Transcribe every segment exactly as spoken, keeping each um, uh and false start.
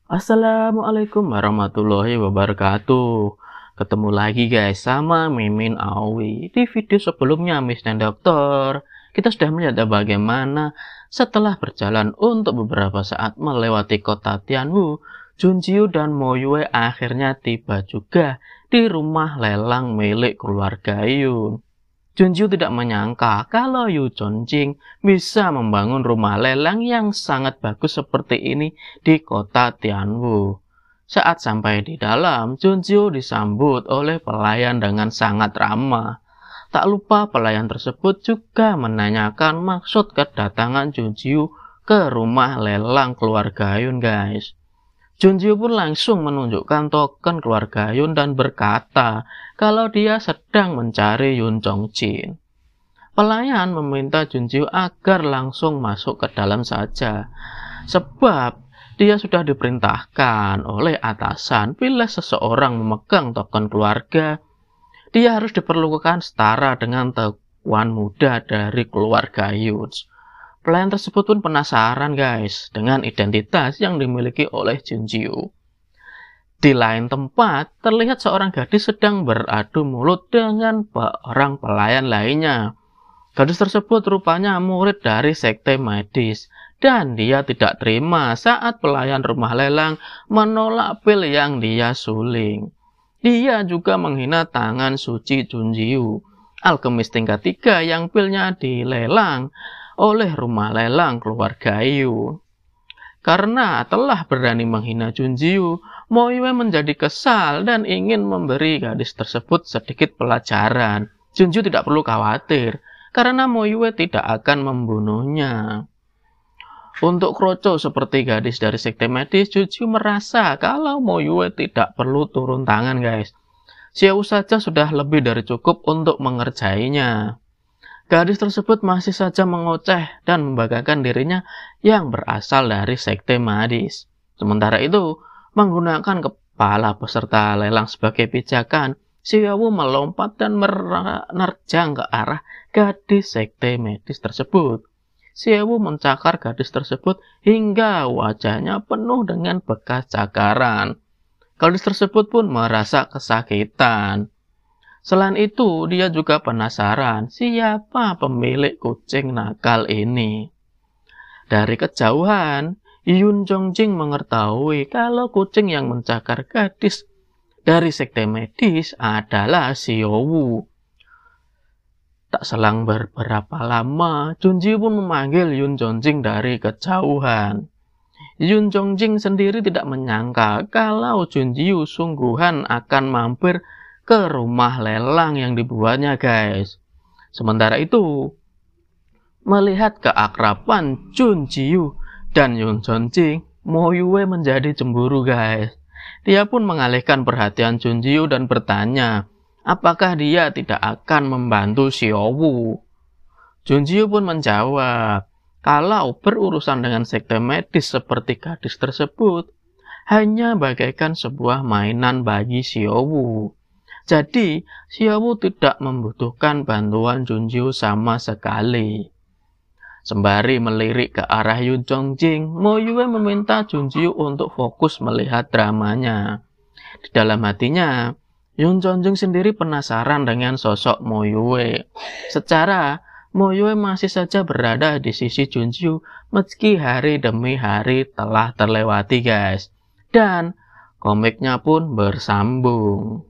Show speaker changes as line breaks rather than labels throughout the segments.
Assalamualaikum warahmatullahi wabarakatuh. Ketemu lagi guys sama Mimin Awi. Di video sebelumnya Miss dan Dokter, kita sudah melihat bagaimana setelah berjalan untuk beberapa saat melewati kota Tianwu, Junjiu dan Mo Yue akhirnya tiba juga di rumah lelang milik keluarga Yun. Junjiu tidak menyangka kalau Yu Chongjing bisa membangun rumah lelang yang sangat bagus seperti ini di kota Tianwu. Saat sampai di dalam, Junjiu disambut oleh pelayan dengan sangat ramah. Tak lupa pelayan tersebut juga menanyakan maksud kedatangan Junjiu ke rumah lelang keluarga Yun guys. Junjiu pun langsung menunjukkan token keluarga Yun dan berkata kalau dia sedang mencari Yun Chongjing. Pelayan meminta Junjiu agar langsung masuk ke dalam saja, sebab dia sudah diperintahkan oleh atasan bila seseorang memegang token keluarga, dia harus diperlakukan setara dengan tuan muda dari keluarga Yun. Pelayan tersebut pun penasaran guys dengan identitas yang dimiliki oleh Junjiu. Di lain tempat, terlihat seorang gadis sedang beradu mulut dengan seorang pelayan lainnya. Gadis tersebut rupanya murid dari sekte medis, dan dia tidak terima saat pelayan rumah lelang menolak pil yang dia suling. Dia juga menghina tangan suci Junjiu, alkemis tingkat tiga yang pilnya dilelang oleh rumah lelang keluarga Yun. Karena telah berani menghina Junjiu, Mo Yue menjadi kesal dan ingin memberi gadis tersebut sedikit pelajaran. Junjiu tidak perlu khawatir, karena Mo Yue tidak akan membunuhnya. Untuk kroco seperti gadis dari sekte medis, Junjiu merasa kalau Mo Yue tidak perlu turun tangan guys. Xiao saja sudah lebih dari cukup untuk mengerjainya. Gadis tersebut masih saja mengoceh dan membanggakan dirinya yang berasal dari sekte medis. Sementara itu, menggunakan kepala peserta lelang sebagai pijakan, Xiao melompat dan menerjang ke arah gadis sekte medis tersebut. Xiao mencakar gadis tersebut hingga wajahnya penuh dengan bekas cakaran. Gadis tersebut pun merasa kesakitan. Selain itu, dia juga penasaran siapa pemilik kucing nakal ini. Dari kejauhan, Yun Chongjing mengetahui kalau kucing yang mencakar gadis dari sekte medis adalah Xiao Wu. Tak selang beberapa lama, Junjiu pun memanggil Yun Chongjing dari kejauhan. Yun Chongjing sendiri tidak menyangka kalau Junjiu sungguhan akan mampir ke rumah lelang yang dibuatnya guys. Sementara itu, melihat keakraban Junjiu dan Yun Chongjing, Mo Yue menjadi cemburu guys. Dia pun mengalihkan perhatian Junjiu dan bertanya apakah dia tidak akan membantu Xiao Wu. Junjiu pun menjawab kalau berurusan dengan sekte medis seperti gadis tersebut hanya bagaikan sebuah mainan bagi Xiao Wu. Jadi, Xiao Wu tidak membutuhkan bantuan Junjiu sama sekali. Sembari melirik ke arah Yun Chongjing, Mo Yue meminta Junjiu untuk fokus melihat dramanya. Di dalam hatinya, Yun Chongjing sendiri penasaran dengan sosok Mo Yue. Secara, Mo Yue masih saja berada di sisi Junjiu meski hari demi hari telah terlewati guys. Dan komiknya pun bersambung.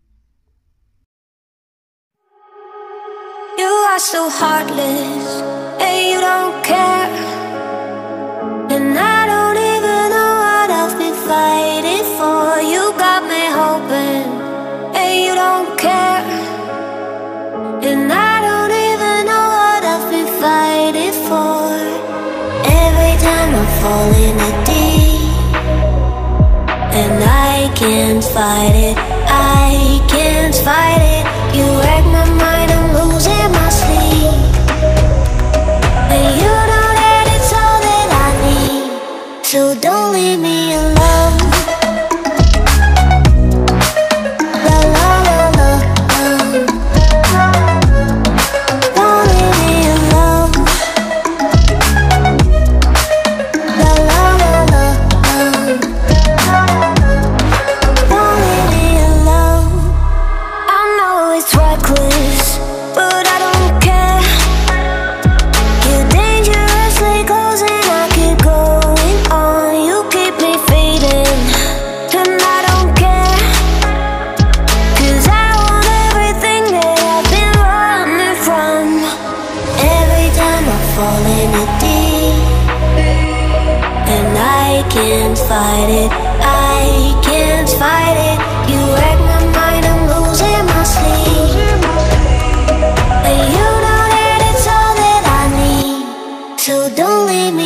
You are so heartless, and you don't care. And I don't even know what I've been fighting for. You got me hoping, and you don't care. And I don't even know what I've been fighting for. Every time I fall in the deep, and I can't fight it, I can't fight it. You wreck my mind, I'm losing my sleep. And you know that it's all that I need, so don't leave me alone. La la la la, don't leave me alone. La la la la. can't fight it, I can't fight it. You wreck my mind, I'm losing my sleep. But you know that it's all that I need, so don't leave me